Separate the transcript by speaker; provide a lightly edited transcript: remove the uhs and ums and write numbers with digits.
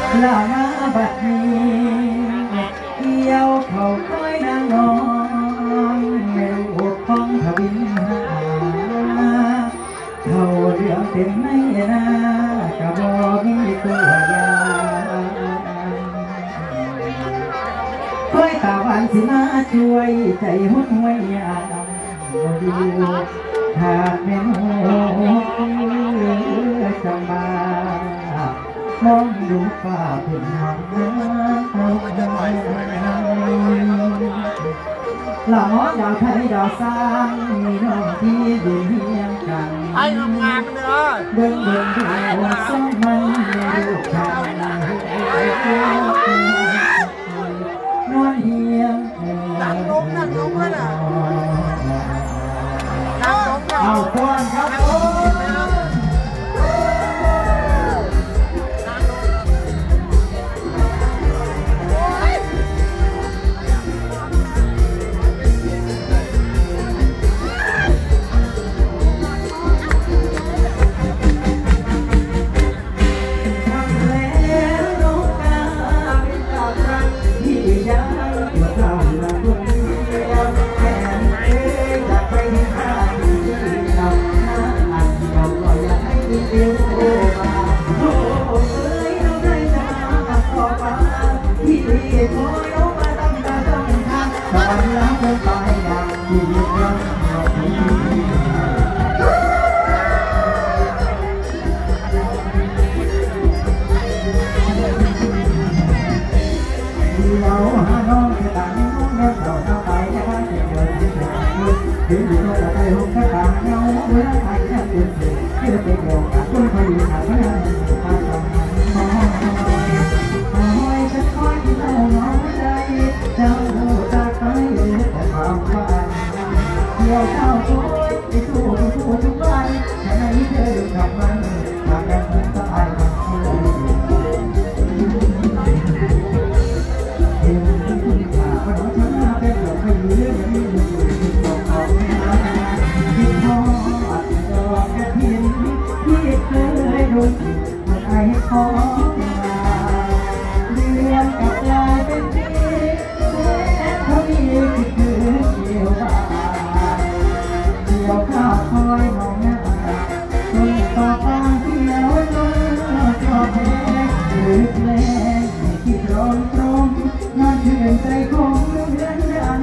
Speaker 1: ลามาบัดนี้เกี่ยวเขาค่อยนางนองในลูกของทวินหาเขาเรื่องเต็มในนากะบอกมีตัวยาค่อยตาวันสิมาช่วยใจหุ่นหวยยาดูหากแม่นจำบามองดูฟ้าเป็นหางหล่อดาวไทยดาวสร้างมีน้องที่อยู่เฮียงกัน
Speaker 2: ไอ้ทำงานเลย
Speaker 1: เบิ่งดูสองมันลูกชายนอนเฮียง
Speaker 2: นั่งลงเลยนะนั่งลง
Speaker 1: เอาก่อนครับ
Speaker 2: น